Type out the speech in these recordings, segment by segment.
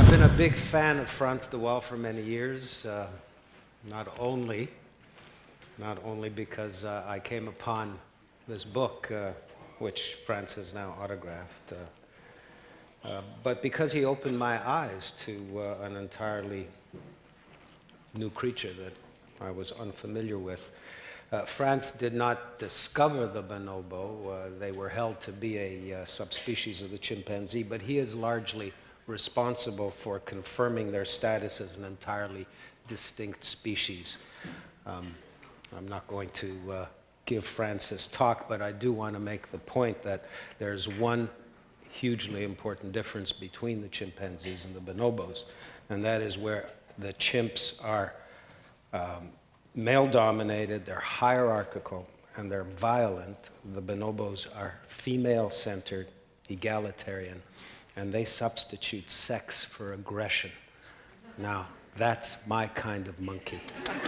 I've been a big fan of Frans de Waal for many years, not only because I came upon this book, which Frans has now autographed, but because he opened my eyes to an entirely new creature that I was unfamiliar with. Frans did not discover the bonobo. They were held to be a subspecies of the chimpanzee, but he is largely responsible for confirming their status as an entirely distinct species. I'm not going to give Frans his talk, but I do want to make the point that there's one hugely important difference between the chimpanzees and the bonobos, and that is where the chimps are male-dominated, they're hierarchical, and they're violent. The bonobos are female-centered, egalitarian, and they substitute sex for aggression. Now, that's my kind of monkey.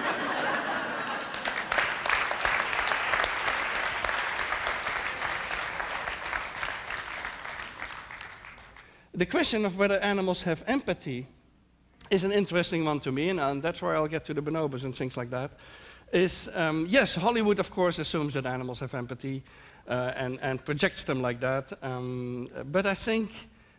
The question of whether animals have empathy is an interesting one to me, and that's where I'll get to the bonobos and things like that. Yes, Hollywood, of course, assumes that animals have empathy and projects them like that. But I think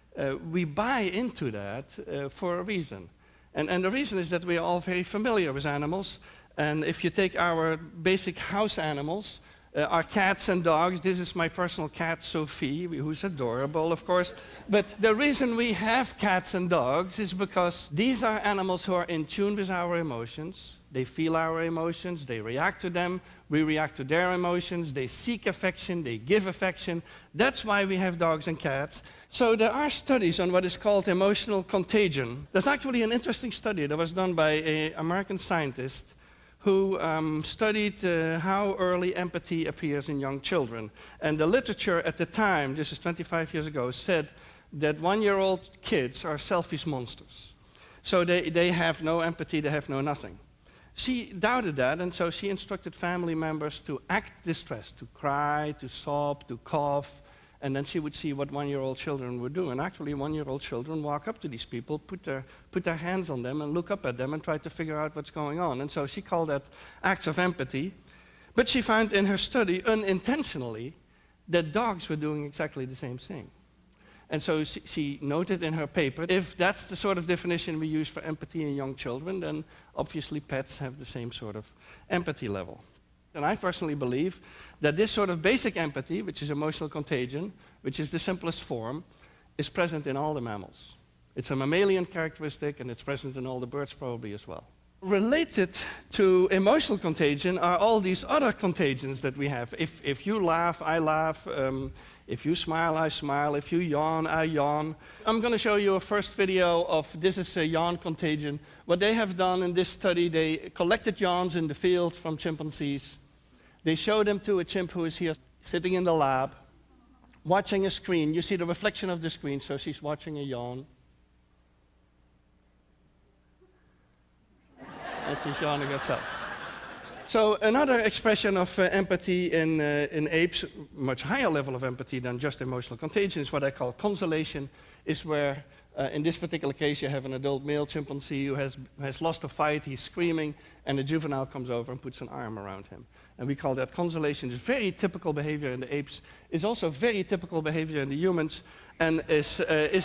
we buy into that for a reason. And the reason is that we are all very familiar with animals. And if you take our basic house animals, our cats and dogs, this is my personal cat, Sophie, who's adorable, of course. But the reason we have cats and dogs is because these are animals who are in tune with our emotions. They feel our emotions, they react to them, we react to their emotions, they seek affection, they give affection. That's why we have dogs and cats. So there are studies on what is called emotional contagion. There's actually an interesting study that was done by an American scientist who studied how early empathy appears in young children. And the literature at the time, this is 25 years ago, said that one-year-old kids are selfish monsters. So they have no empathy, they have no nothing. She doubted that, and so she instructed family members to act distressed, to cry, to sob, to cough, and then she would see what one-year-old children would do. And actually, one-year-old children walk up to these people, put their hands on them, and look up at them and try to figure out what's going on. And so she called that acts of empathy. But she found in her study, unintentionally, that dogs were doing exactly the same thing. And so she noted in her paper, if that's the sort of definition we use for empathy in young children, then obviously pets have the same sort of empathy level. And I personally believe that this sort of basic empathy, which is emotional contagion, which is the simplest form, is present in all the mammals. It's a mammalian characteristic, and it's present in all the birds probably as well. Related to emotional contagion are all these other contagions that we have. If you laugh, I laugh. If you smile, I smile. If you yawn, I yawn. I'm going to show you a first video of this is a yawn contagion. What they have done in this study, they collected yawns in the field from chimpanzees. They showed them to a chimp who is here sitting in the lab, watching a screen. You see the reflection of the screen, so she's watching a yawn. And she's yawning herself. So another expression of empathy in apes, much higher level of empathy than just emotional contagion, is what I call consolation, is where, in this particular case, you have an adult male chimpanzee who has lost a fight, he's screaming, and a juvenile comes over and puts an arm around him. And we call that consolation. It's very typical behavior in the apes. It's also very typical behavior in the humans, and is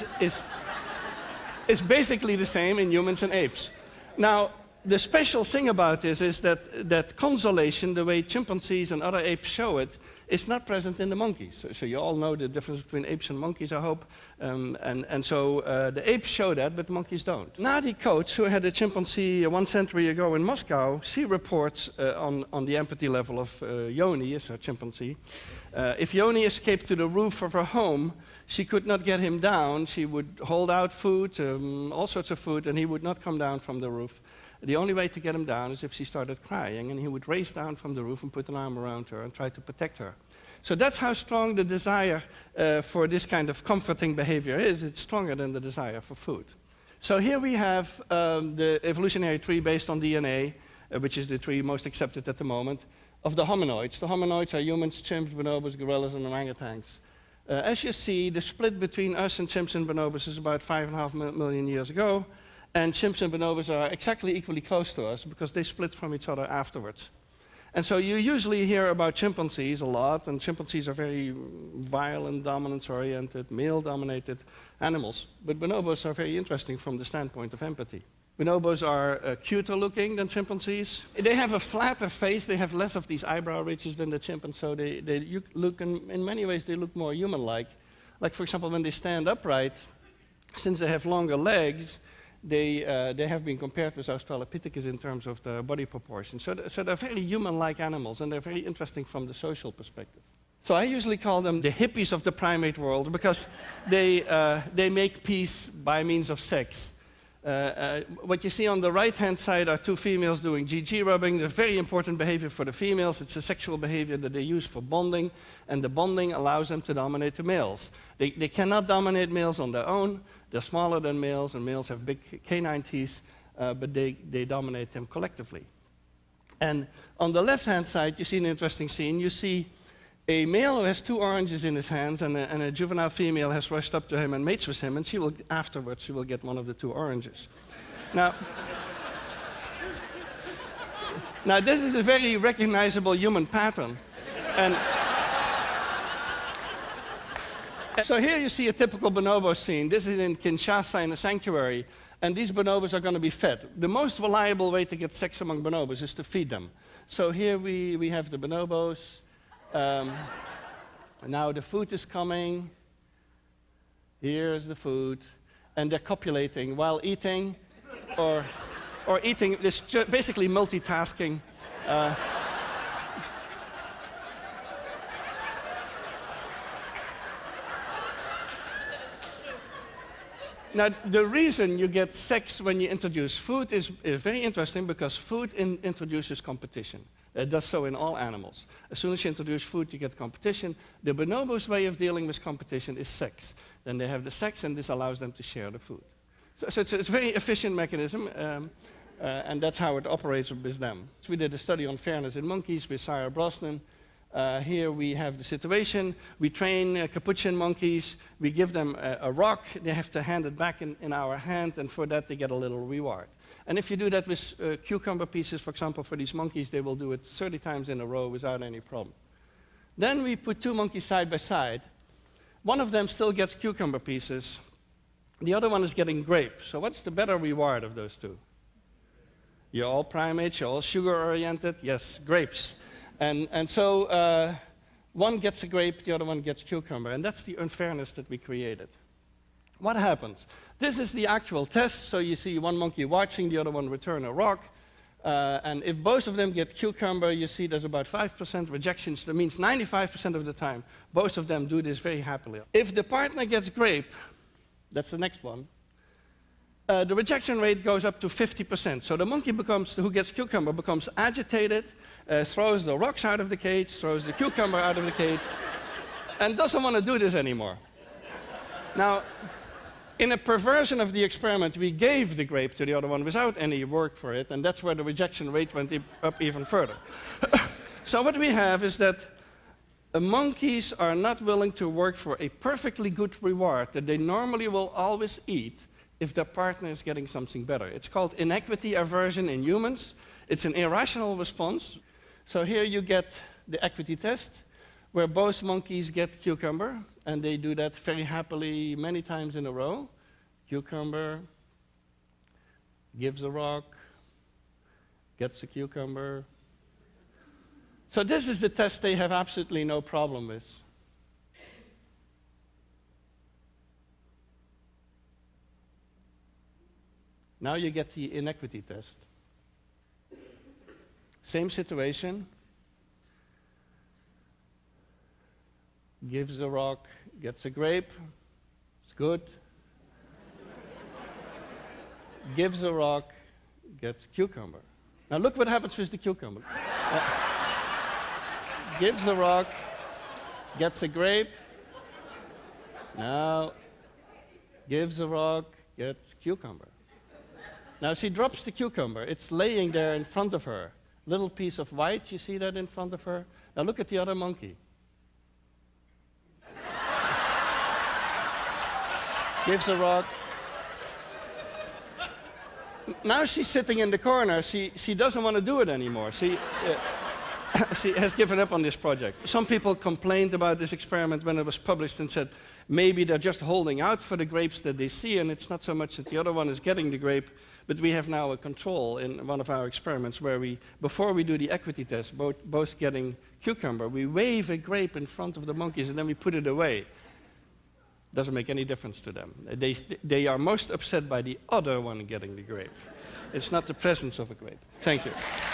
basically the same in humans and apes. Now, the special thing about this is that consolation, the way chimpanzees and other apes show it, is not present in the monkeys. So you all know the difference between apes and monkeys, I hope. So the apes show that, but the monkeys don't. Nadi Coates, who had a chimpanzee 1 century ago in Moscow, she reports on the empathy level of Yoni, is her chimpanzee. If Yoni escaped to the roof of her home, she could not get him down. She would hold out food, all sorts of food, and he would not come down from the roof. The only way to get him down is if she started crying, and he would race down from the roof and put an arm around her and try to protect her. So that's how strong the desire for this kind of comforting behavior is. It's stronger than the desire for food. So here we have the evolutionary tree based on DNA, which is the tree most accepted at the moment, of the hominoids. The hominoids are humans, chimps, bonobos, gorillas, and orangutans. As you see, the split between us and chimps and bonobos is about 5.5 million years ago, and chimps and bonobos are exactly equally close to us because they split from each other afterwards. And so you usually hear about chimpanzees a lot, and chimpanzees are very violent, dominance-oriented, male-dominated animals. But bonobos are very interesting from the standpoint of empathy. Bonobos are cuter looking than chimpanzees. They have a flatter face, they have less of these eyebrow ridges than the chimp, and so they look, in many ways, they look more human-like. Like, for example, when they stand upright, since they have longer legs, they have been compared with Australopithecus in terms of the body proportion. So they're very human-like animals, and they're very interesting from the social perspective. So I usually call them the hippies of the primate world because they make peace by means of sex. What you see on the right-hand side are two females doing GG rubbing. They're very important behavior for the females. It's a sexual behavior that they use for bonding, and the bonding allows them to dominate the males. They cannot dominate males on their own. They're smaller than males, and males have big canine teeth, but they dominate them collectively. And on the left-hand side, you see an interesting scene. You see a male who has 2 oranges in his hands, and a juvenile female has rushed up to him and mates with him, and afterwards she will get one of the 2 oranges. Now, this is a very recognizable human pattern. And so here you see a typical bonobo scene. This is in Kinshasa in a sanctuary, and these bonobos are going to be fed. The most reliable way to get sex among bonobos is to feed them. So here we have the bonobos. Now the food is coming. Here's the food. And they're copulating while eating, or eating. It's basically multitasking. Now, the reason you get sex when you introduce food is very interesting because food introduces competition. It does so in all animals. As soon as you introduce food, you get competition. The bonobo's way of dealing with competition is sex. Then they have the sex, and this allows them to share the food. So it's a very efficient mechanism, and that's how it operates with them. So we did a study on fairness in monkeys with Sarah Brosnan. Here we have the situation. We train capuchin monkeys. We give them a rock. They have to hand it back in our hand, and for that they get a little reward. And if you do that with cucumber pieces, for example, for these monkeys, they will do it 30 times in a row without any problem. Then we put 2 monkeys side by side. One of them still gets cucumber pieces. The other one is getting grape. So what's the better reward of those 2? You're all primates, you're all sugar-oriented. Yes, grapes. And so one gets a grape, the other one gets cucumber, and that's the unfairness that we created. What happens? This is the actual test, so you see one monkey watching, the other one return a rock, and if both of them get cucumber, you see there's about 5% rejections. That means 95% of the time, both of them do this very happily. If the partner gets grape, that's the next one, the rejection rate goes up to 50%. So the monkey who gets cucumber becomes agitated, throws the rocks out of the cage, throws the cucumber out of the cage, and doesn't want to do this anymore. Now, in a perversion of the experiment, we gave the grape to the other one without any work for it, and that's where the rejection rate went up even further. So what we have is that monkeys are not willing to work for a perfectly good reward that they normally will always eat if their partner is getting something better. It's called inequity aversion in humans. It's an irrational response. So here you get the equity test, where both monkeys get cucumber, and they do that very happily many times in a row. Cucumber, gives a rock, gets a cucumber. So this is the test they have absolutely no problem with. Now you get the inequity test. Same situation. Gives a rock, gets a grape. It's good. Gives a rock, gets cucumber. Now look what happens with the cucumber. Gives a rock, gets a grape. Now gives a rock, gets cucumber. Now she drops the cucumber. It's laying there in front of her. Little piece of white, you see that in front of her? Now look at the other monkey. gives a rod. Now she's sitting in the corner. She doesn't want to do it anymore. She has given up on this project. Some people complained about this experiment when it was published and said maybe they're just holding out for the grapes that they see, and it's not so much that the other one is getting the grape, but we have now a control in one of our experiments where we, before we do the equity test, both getting cucumber, we wave a grape in front of the monkeys and then we put it away. Doesn't make any difference to them. They are most upset by the other one getting the grape. It's not the presence of a grape. Thank you.